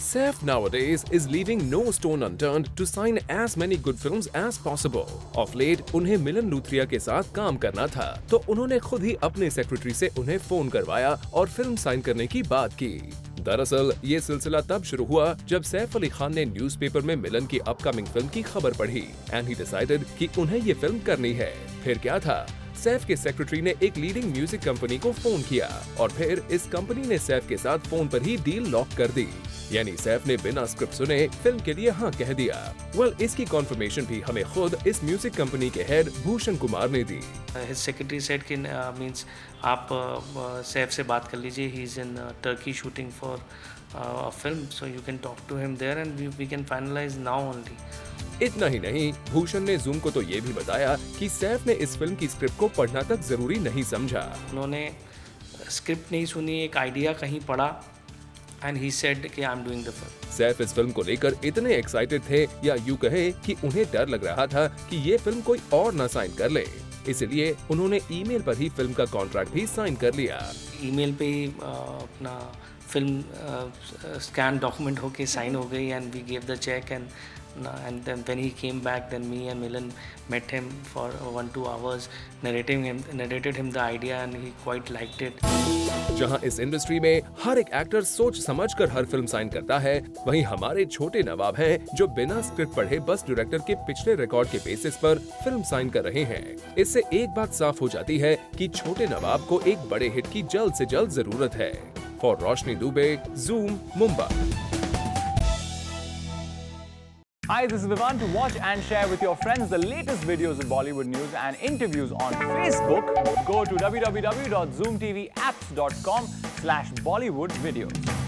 Saif nowadays is leaving no stone unturned to sign as many good films as possible. Of late उन्हें मिलन लूथरिया के साथ काम करना था, तो उन्होंने खुद ही अपने सेक्रेटरी से उन्हें फोन करवाया और फिल्म साइन करने की बात की। दरअसल ये सिलसिला तब शुरू हुआ जब सैफ अली खान ने न्यूज़पेपर में मिलन की अपकमिंग फिल्म की खबर पढ़ी एंड ही डिसाइडेड कि उन्हें ये फिल्म करनी है। फिर क्या था, सैफ के सेक्रेटरी ने एक लीडिंग म्यूजिक कंपनी को फोन किया और फिर इस कंपनी ने सैफ के साथ फोन पर ही डील लॉक कर दी। यानी सैफ ने बिना स्क्रिप्ट सुने फिल्म के लिए हाँ कह दिया। इसकी कॉन्फर्मेशन भी हमें खुद इस म्यूजिक कंपनी के हेड भूषण कुमार ने दी। His secretary said कि मीन्स आप सैफ से बात कर लीजिए, he is in Turkey shooting for a film, so you can talk to him there and we can finalise now only. इतना ही नहीं, भूषण ने जूम को तो ये भी बताया कि सैफ ने इस फिल्म की स्क्रिप्ट को पढ़ना तक जरूरी नहीं समझा। उन्होंने स्क्रिप्ट नहीं सुनी, एक आइडिया कहीं पढ़ा एंड ही सेड कि I am doing the film. Saif इस फिल्म को लेकर इतने एक्साइटेड थे, या यूं कहे कि उन्हें डर लग रहा था कि ये फिल्म कोई और ना साइन कर ले, इसलिए उन्होंने ईमेल पर ही फिल्म का कॉन्ट्रैक्ट भी साइन कर लिया। ईमेल पे ही अपना फिल्म स्कैन डॉक्यूमेंट होके साइन हो गई and we gave the cheque and then when he came back, then me and Milan met him for 1-2 hours, narrated him the idea and he quite liked it. जहां इस industry में हर एक actor सोच समझकर हर film sign करता है, वहीं हमारे छोटे नवाब हैं जो बिना स्क्रिप्ट पढ़े बस डायरेक्टर के पिछले रिकॉर्ड के बेसिस पर फिल्म साइन कर रहे हैं। इससे एक बात साफ हो जाती है कि छोटे नवाब को एक बड़े हिट की जल्द से जल्द जरूरत है। फॉर Roshni Dubey, Zoom, Mumbai। Hi, this is Vivaan. To watch and share with your friends the latest videos of Bollywood news and interviews on Facebook, go to www.zoomtvapps.com/BollywoodVideos.